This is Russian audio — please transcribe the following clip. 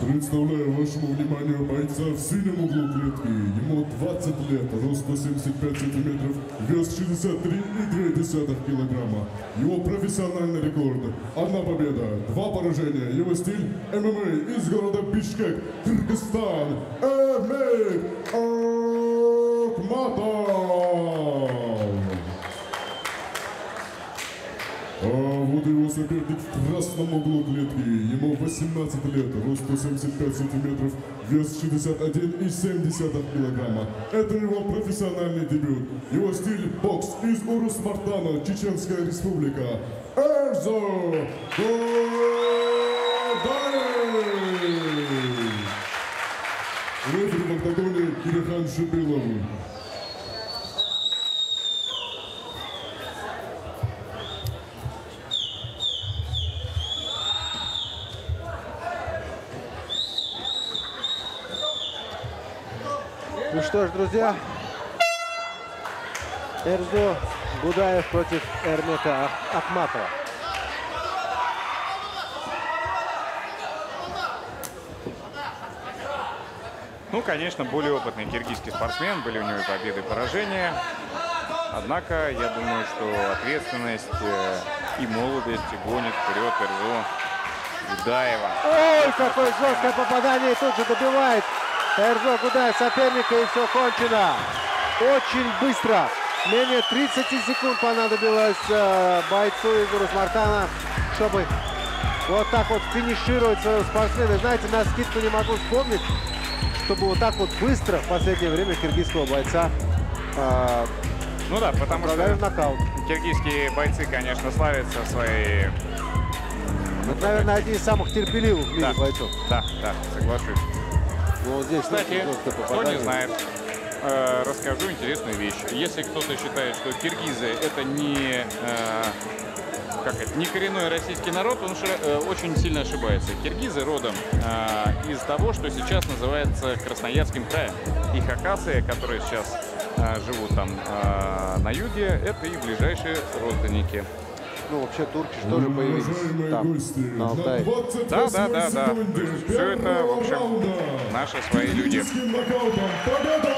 Представляю вашему вниманию бойца в синем углу клетки. Ему 20 лет, рост 175 сантиметров, вес 63,2 килограмма. Его профессиональный рекорд – 1 победа, 2 поражения. Его стиль – ММА из города Бишкек, Кыргызстан. Эрмек Акматов. А вот его соперник в красном углу клетки. Ему 18 лет, рост 175 сантиметров, вес 61,7 килограмма. Это его профессиональный дебют. Его стиль – бокс из Урус-Мартана, Чеченская республика. Эрзо Гордаев. Рефери в октагоне Кирихан Шипилов. Ну что ж, друзья, Эрзо Гудаев против Эрмека Акматова. Ну, конечно, более опытный киргизский спортсмен, были у него и победы, и поражения. Однако, я думаю, что ответственность и молодость гонит вперед Эрзо Гудаева. Ой, какое жесткое попадание, и тут же добивает Эрзо Гудаев соперника, и все кончено. Очень быстро. Менее 30 секунд понадобилось бойцу из Урус-Мартана, чтобы вот так вот финишировать своего спортсмена. Знаете, на скидку не могу вспомнить, чтобы вот так вот быстро в последнее время киргизского бойца ну да, потому что нокаут. Киргизские бойцы, конечно, славятся своей... Это, наверное, один из самых терпеливых в мире бойцов. Да, соглашусь. Ну, вот здесь, кстати, кто не знает, расскажу интересную вещь. Если кто-то считает, что киргизы это не коренной российский народ, он очень сильно ошибается. Киргизы родом из того, что сейчас называется Красноярским краем. И хакасы, которые сейчас живут там на юге, это их ближайшие родственники. Ну, вообще турки тоже появились там, на Алтае. Да. Все это, в общем, наши свои люди. Победа